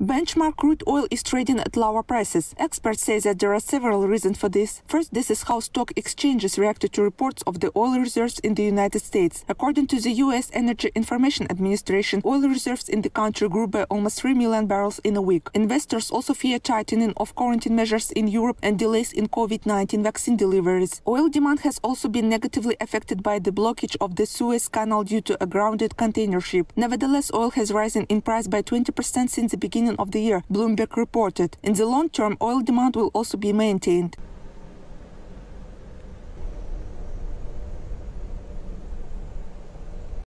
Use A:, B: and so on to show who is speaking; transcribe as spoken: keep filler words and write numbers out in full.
A: Benchmark crude oil is trading at lower prices. Experts say that there are several reasons for this. First, this is how stock exchanges reacted to reports of the oil reserves in the United States. According to the U S Energy Information Administration, oil reserves in the country grew by almost three million barrels in a week. Investors also fear tightening of quarantine measures in Europe and delays in COVID nineteen vaccine deliveries. Oil demand has also been negatively affected by the blockage of the Suez Canal due to a grounded container ship. Nevertheless, oil has risen in price by twenty percent since the beginning of the year, Bloomberg reported. In the long term, oil demand will also be maintained.